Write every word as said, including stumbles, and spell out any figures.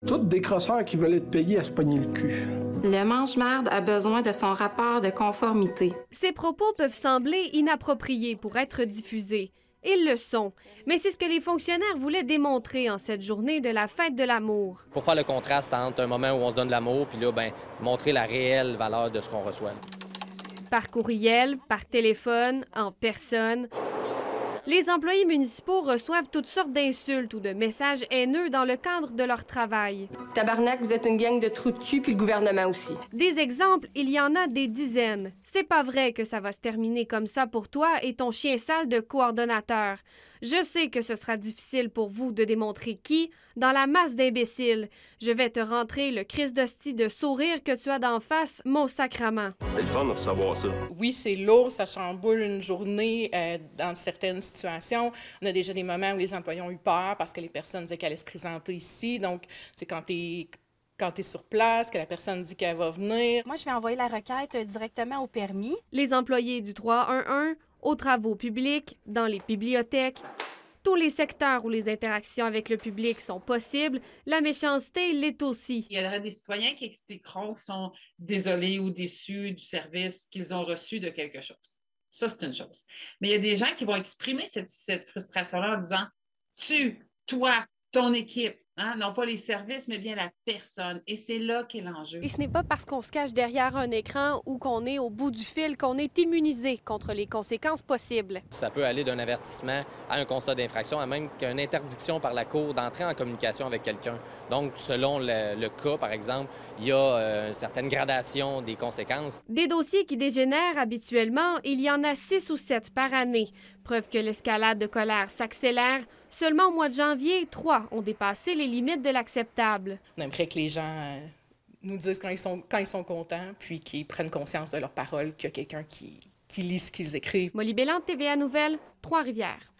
Toutes des crosseurs qui veulent être payés à se pogner le cul. Le mange-marde a besoin de son rapport de conformité. Ces propos peuvent sembler inappropriés pour être diffusés. Ils le sont. Mais c'est ce que les fonctionnaires voulaient démontrer en cette journée de la fête de l'amour. Pour faire le contraste entre un moment où on se donne de l'amour, puis là, ben, montrer la réelle valeur de ce qu'on reçoit. Par courriel, par téléphone, en personne. Les employés municipaux reçoivent toutes sortes d'insultes ou de messages haineux dans le cadre de leur travail. Tabarnak, vous êtes une gang de trous de cul, puis le gouvernement aussi. Des exemples, il y en a des dizaines. C'est pas vrai que ça va se terminer comme ça pour toi et ton chien sale de coordonnateur. Je sais que ce sera difficile pour vous de démontrer qui, dans la masse d'imbéciles. Je vais te rentrer le Christ d'hostie de sourire que tu as d'en face, mon sacrement. C'est le fun de savoir ça. Oui, c'est lourd, ça chamboule une journée euh, dans certaines situations. On a déjà des moments où les employés ont eu peur parce que les personnes disaient qu'elles allaient se présenter ici. Donc, c'est quand tu es... Quand tu es sur place, que la personne dit qu'elle va venir. Moi, je vais envoyer la requête directement au permis. Les employés du trois un un, aux travaux publics, dans les bibliothèques, tous les secteurs où les interactions avec le public sont possibles, la méchanceté l'est aussi. Il y aura des citoyens qui expliqueront qu'ils sont désolés ou déçus du service qu'ils ont reçu de quelque chose. Ça, c'est une chose. Mais il y a des gens qui vont exprimer cette, cette frustration-là en disant « tu, toi, ton équipe ». Hein? Non pas les services, mais bien la personne. Et c'est là qu'est l'enjeu. Et ce n'est pas parce qu'on se cache derrière un écran ou qu'on est au bout du fil qu'on est immunisé contre les conséquences possibles. Ça peut aller d'un avertissement à un constat d'infraction, à même qu'une interdiction par la Cour d'entrer en communication avec quelqu'un. Donc, selon le, le cas, par exemple, il y a euh, une certaine gradation des conséquences. Des dossiers qui dégénèrent habituellement, il y en a six ou sept par année. Preuve que l'escalade de colère s'accélère. Seulement au mois de janvier, trois ont dépassé les limites de l'acceptable. On aimerait que les gens euh, nous disent quand ils sont, quand ils sont contents, puis qu'ils prennent conscience de leurs paroles, qu'il y a quelqu'un qui, qui lit ce qu'ils écrivent. Molly Bélan, T V A Nouvelles, Trois-Rivières.